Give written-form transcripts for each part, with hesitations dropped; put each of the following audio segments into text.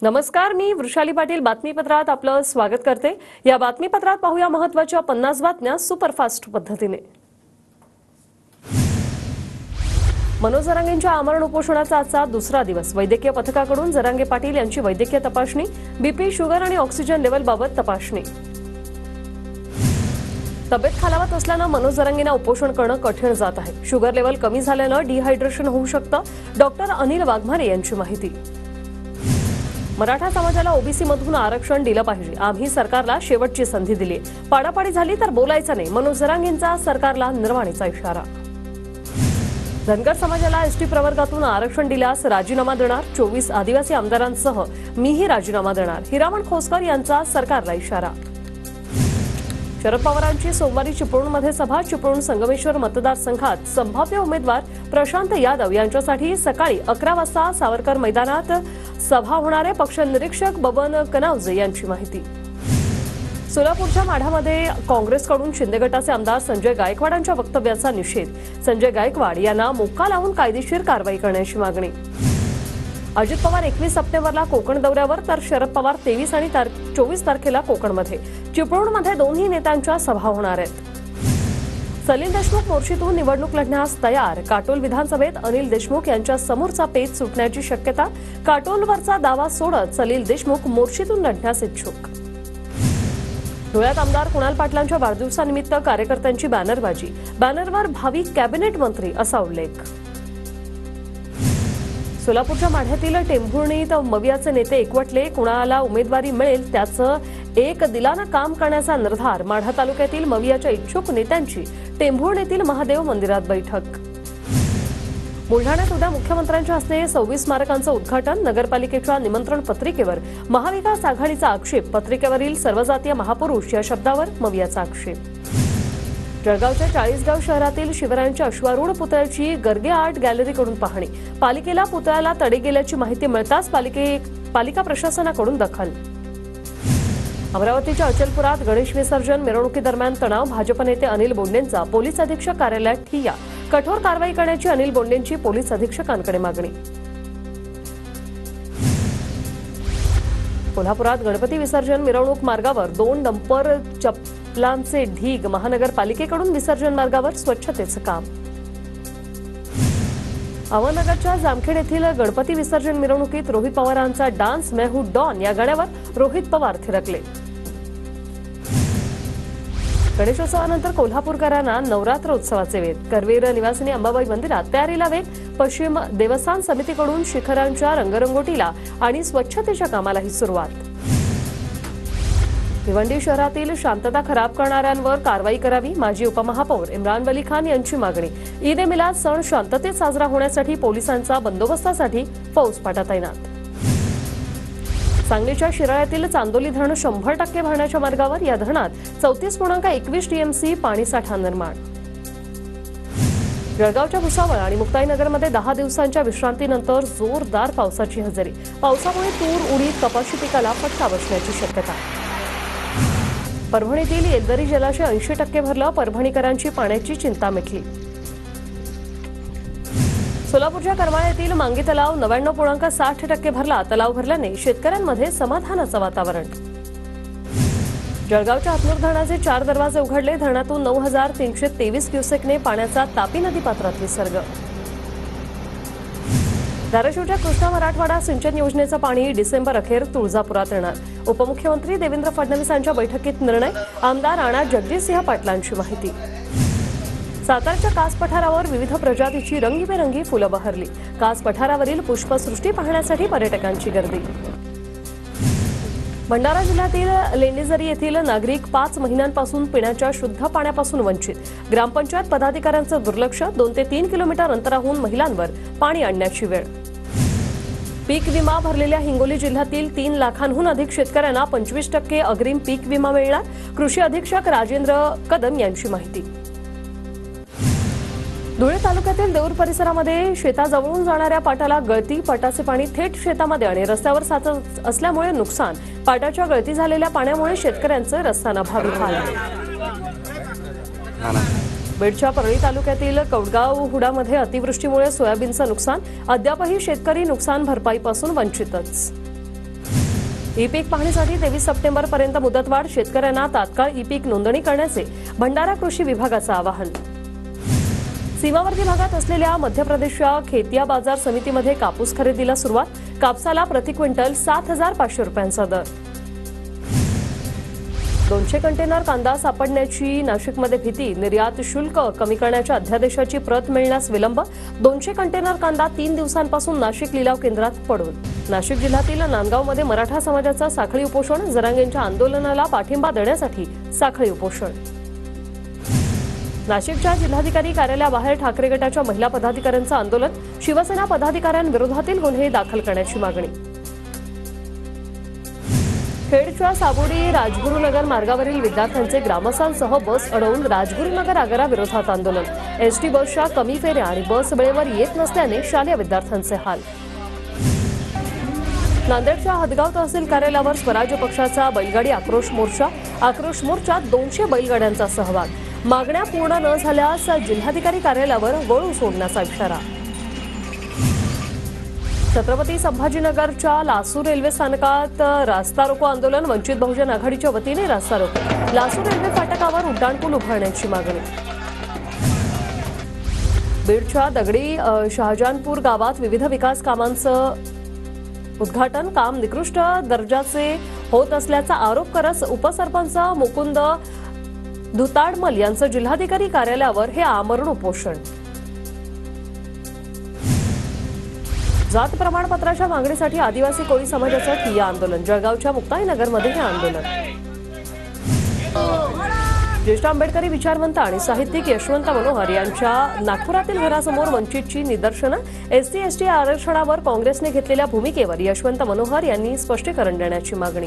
नमस्कार, मी वृषाली पाटील बातमीपत्रात आपलं स्वागत करते। या बातमीपत्रात पाहूया महत्त्वाच्या 50 बातम्या सुपरफास्ट पद्धतीने। मनोज जरांगेंच्या आमरण उपोषणाचा आजचा दुसरा दिवस। वैद्यकीय पथकाकडून जरांगे पाटील यांची वैद्यकीय तपासणी, बीपी, शुगर आणि ऑक्सिजन लेवल बाबत तपासणी। तब्येत खालावत असल्याने मनोज जरांगेंना उपोषण करणं कठीण जात आहे। शुगर लेवल कमी झाल्याने डिहायड्रेशन होऊ शकतं, डॉक्टर अनिल वाघमारे यांची माहिती। मराठा समाजाला ओबीसी मधून आरक्षण दिलं पाहिजे, आम्ही सरकारला शेवटची संधी दिली, पाडापाडी झाली तर बोलायचं नाही, मनोज जरांगेंचा सरकारला निर्वाणीचा इशारा। धनगर समाजाला एसटी प्रवर्गातून आरक्षण दिल्यास राजीनामा देणार, 24 आदिवासी आमदारांसह मीही राजीनामा देणार, हिरामण खोसकर यांचा सरकारला इशारा। शरद पवारांची सोमवारी चिपळूणमध्ये सभा। चिपळूण संगमेश्वर मतदारसंघात संभाव्य उमेदवार प्रशांत यादव यांच्यासाठी सकाळी 11 वाजता सावरकर मैदानात सभा होणार आहे, पक्ष निरीक्षक बबन कनावजे यांची माहिती। सोलापूरच्या माढामध्ये काँग्रेसकडून शिंदे गटाचे आमदार संजय गायकवाडांच्या वक्तव्याचा निषेध। संजय गायकवाड यांना मोक्का लावून कायदेशीर कारवाई करण्याची मागणी। अजित पवार 21 सप्टेंबरला कोकण दौऱ्यावर, तर शरद पवार 23 आणि 24 तारखेला कोकणमध्ये। चिपळूणमध्ये दोन्ही नेत्यांच्या सभा होणार आहेत। सलील देशमुख मोर्शीतून निवडणूक लढण्यास तयार। काटोल विधानसभेत अनिल देशमुख यांच्या समोरचा पेच सुटण्याची शक्यता। काटोलवरचा दावा सोडत सलील देशमुख मोर्शीतून लढण्यास इच्छुक। धुळ्यात आमदार कुणाल पाटलांच्या वाढदिवसानिमित्त कार्यकर्त्यांची बॅनरबाजी। बॅनरवर भावी कॅबिनेट मंत्री असा उल्लेख। सोलापूरच्या माढ्यातील टेंभुर्णीत मवियाचे नेते एकवटले, कुणाला उमेदवारी मिळेल त्याचं एक दिलानं काम करण्याचा निर्धार। माढा तालुक्यातील मवियाच्या इच्छुक नेत्यांची टेंभुर्णीतील महादेव मंदिरात बैठक। बुलढाण्यात उद्या मुख्यमंत्र्यांच्या हस्ते 26 स्मारकांचं उद्घाटन। नगरपालिकेच्या निमंत्रण पत्रिकेवर महाविकास आघाडीचा आक्षेप। पत्रिकेवरील सर्वजातीय महापुरुष या शब्दावर मवियाचा आक्षेप। जळगावच्या 40गाव शहरातील शिवरायांच्या अश्वारूढ पुतळ्याची गर्गे आर्ट गॅलरीकडून पाहणी। पालिकेला पुतळ्याला तडे गेल्याची माहिती मिळताच पालिका प्रशासनाकडून दखल। अमरावतीच्या अचलपुरात गणेश विसर्जन मिरवणुकीदरम्यान तणाव। भाजप नेते अनिल बोंडेंचा पोलीस अधीक्षक कार्यालयात ठिय्या। कठोर कारवाई करण्याची अनिल बोंडेंची पोलीस अधीक्षकांकडे मागणी। कोल्हापुरात गणपती विसर्जन मिरवणूक मार्गावर 2 डंपर चपलांचे ढीग। महानगरपालिकेकडून विसर्जन मार्गावर स्वच्छतेचं काम। अहमदनगरच्या जामखेड येथील गणपती विसर्जन मिरवणुकीत रोहित पवारांचा डान्स मैं हूं डॉन या गाण्यावर रोहित पवार थिरकले। गणेशोत्सवानंतर कोल्हापूरकरांना नवरात्र उत्सवाचे वेध। करवीर निवासिनी अंबाबाई मंदिरात तयारीला वेग। पश्चिम देवस्थान समितीकडून शिखरांच्या रंगरंगोटीला आणि स्वच्छतेच्या कामालाही सुरुवात। भिवंडी शहरातील शांतता खराब करणाऱ्यांवर कारवाई करावी। माजी उपमहापौर इम्रान वली खान यांची मागणी। ईद ए मिलाद सण शांततेत साजरा होण्यासाठी पोलिसांचा बंदोबस्तासाठी फौजफाटा तैनात। सांगलीच्या शिराळ्यातील चांदोली धरण 100% भरण्याच्या मार्गावर। या धरणात 34.21 टीएमसी पाणीसाठा निर्माण। जळगावच्या भुसावळ आणि मुक्ताईनगरमध्ये 10 दिवसांच्या विश्रांतीनंतर जोरदार पावसाची हजेरी। पावसामुळे तूर, उडीद, कपाशी पिकाला फटका बसण्याची शक्यता। परभणीतील येलदरी जलाशय 80% भरलं। परभणीकरांची पाण्याची चिंता मिटली। सोलापूरच्या करमाळ्यातील मांगी तलाव 99.60% भरला। तलाव भरल्याने शेतकऱ्यांमध्ये समाधानाचं वातावरण। जळगावच्या हातनूर धरणाचे 4 दरवाजे उघडले। धरणातून 9323 क्युसेकने पाण्याचा तापी नदीपात्रात विसर्ग। धाराशिवच्या कृष्णा मराठवाडा सिंचन योजनेचं पाणी डिसेंबर अखेर तुळजापुरात येणार। उपमुख्यमंत्री देवेंद्र फडणवीसांच्या बैठकीत निर्णय। आमदार राणा जगजितसिंह पाटलांची माहिती। सातारच्या कास पठारावर विविध प्रजातीची रंगीबेरंगी फुलं बहरली। कास पठारावरील पुष्पसृष्टी पाहण्यासाठी पर्यटकांची गर्दी। भंडारा जिल्ह्यातील लेंडेझरी येथील नागरिक 5 महिन्यांपासून पिण्याच्या शुद्ध पाण्यापासून वंचित। ग्रामपंचायत पदाधिकाऱ्यांचं दुर्लक्ष। 2 ते 3 किलोमीटर अंतराहून महिलांवर पाणी आणण्याची वेळ। पीक विमा भरलेल्या हिंगोली जिल्ह्यातील 3 लाखांहून अधिक शेतकऱ्यांना 25% अग्रिम पीक विमा मिळणार। कृषी अधीक्षक राजेंद्र कदम यांची माहिती। धुळे तालुक्यातील देऊर परिसरामध्ये शेताजवळून जाणाऱ्या पाटाला गळती। पाटाचे पाणी थेट शेतामध्ये आणि रस्त्यावर साचत असल्यामुळे नुकसान। पाटाच्या गळती झालेल्या पाण्यामुळे शेतकऱ्यांचे रस्त्याना भावी हाल। बीडच्या परळी तालुक्यातील कौडगाव हुडामध्ये अतिवृष्टीमुळे सोयाबीनचं नुकसान। अद्यापही शेतकरी नुकसान भरपाईपासून वंचितच। ई पीक पाहणीसाठी 23 सप्टेंबर पर्यंत मुदतवाढ, शेतकऱ्यांना तात्काळ ई पीक नोंदणी करण्याचे भंडारा कृषी विभागाचं आवाहन. सीमावर्ती भागात असलेल्या मध्य प्रदेशच्या खेतिया बाजार समितीमध्ये कापूस खरेदीला सुरुवात. कापसाला प्रति क्विंटल 7,500 रुपयांचा दर. 200 कंटेनर कांदा सापडण्याची नाशिकमध्ये भीती. निर्यात शुल्क कमी करण्याच्या अध्यादेशाची प्रत मिळण्यास विलंब. 200 कंटेनर कांदा 3 दिवसांपासून नाशिक लिलाव केंद्रात पडून. नाशिक जिल्ह्यातील नांदगावमध्ये मराठा समाजाचं साखळी उपोषण. जरांगेंच्या आंदोलनाला पाठिंबा देण्यासाठी साखळी उपोषण. नाशिकच्या जिल्हाधिकारी कार्यालयाबाहेर ठाकरे गटाच्या महिला पदाधिकाऱ्यांचं आंदोलन. शिवसेना पदाधिकाऱ्यांविरोधातील गुन्हे दाखल करण्याची मागणी. खेडच्या साबोडी राजगुरुनगर मार्गावरील विद्यार्थ्यांचे ग्रामस्थांसह बस अडवून राजगुरुनगर आगारा विरोधात आंदोलन. एसटी बसच्या कमी फेऱ्या आणि बस वेळेवर येत नसल्याने शालेय विद्यार्थ्यांचे हाल. नांदेडच्या हदगाव तहसील कार्यालयावर स्वराज्य पक्षाचा बैलगाडी आक्रोश मोर्चा. आक्रोश मोर्चात 200 बैलगाड्यांचा सहभाग. मागण्या पूर्ण न झाल्यास जिल्हाधिकारी कार्यालयावर गळू सोडण्याचा इशारा. छत्रपती संभाजीनगरच्या लासूर रेल्वे स्थानकात रास्ता रोको आंदोलन. वंचित बहुजन आघाडीच्या वतीने रास्ता रोको. लासूर रेल्वे फाटकावर उड्डाणपूल उभारण्याची मागणी. बीडच्या दगडी शहाजानपूर गावात विविध विकास कामांचं उद्घाटन. काम निकृष्ट दर्जाचे होत असल्याचा आरोप करत उपसरपंच मुकुंद धुताडमल यांचं जिल्हाधिकारी कार्यालयावर हे आमरण उपोषण. जात प्रमाणपत्राच्या मागणीसाठी आदिवासी कोळी समाजाचं ठिय्या आंदोलन. जळगावच्या मुक्ताईनगरमध्ये हे आंदोलन. ज्येष्ठ आंबेडकरी विचारवंत आणि साहित्यिक यशवंत मनोहर यांच्या नागपुरातील घरासमोर वंचितची निदर्शनं. एसटी एसटी आरक्षणावर काँग्रेसने घेतलेल्या भूमिकेवर यशवंत मनोहर यांनी स्पष्टीकरण देण्याची मागणी.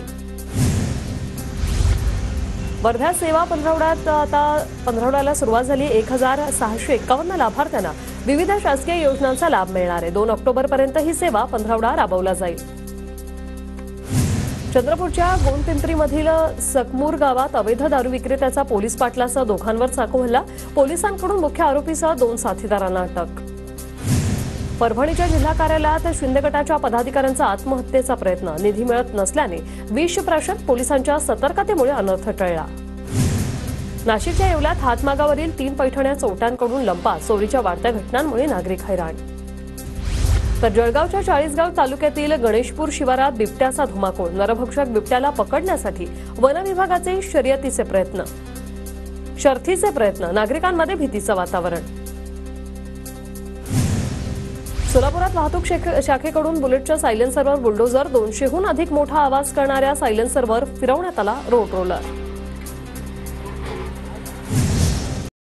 वर्ध्यात सेवा पंधरवड्यात आता पंधरवड्याला सुरुवात झाली. 1,651 लाभार्थ्यांना विविध शासकीय योजनांचा लाभ मिळणार आहे. 2 ऑक्टोबरपर्यंत ही सेवा पंधरवडा राबवला जाईल. चंद्रपूरच्या गोंदपिंपरीमधील सकमूर गावात अवैध दारू विक्रेत्याचा पोलीस पाटलासह दोघांवर चाकू हल्ला. पोलिसांकडून मुख्य आरोपीसह 2 साथीदारांना अटक. परभणीच्या जिल्हा कार्यालयात शिंदे गटाच्या पदाधिकाऱ्यांचा आत्महत्येचा प्रयत्न. निधी मिळत नसल्याने विष प्राशन. पोलिसांच्या सतर्कतेमुळे अनर्थ टळला. नाशिकच्या येवल्यात हातमागावरील 3 पैठण्या चोरट्यांकडून लंपास. चोरीच्या वाढत्या घटनांमुळे नागरिक हैराण. तर जळगावच्या चाळीसगाव तालुक्यातील गणेशपूर शिवारात बिबट्याचा धुमाकूळ. नरभक्षक बिबट्याला पकडण्यासाठी वन विभागाचे शर्यतीचे प्रयत्न. नागरिकांमध्ये भीतीचं वातावरण. सोलापुरात वाहतूक शाखेकडून बुलेटच्या सायलेन्सरवर बुलडोझर. 200हून अधिक मोठा आवाज करणाऱ्या सायलेन्सरवर फिरवण्यात आला रोड रोलर.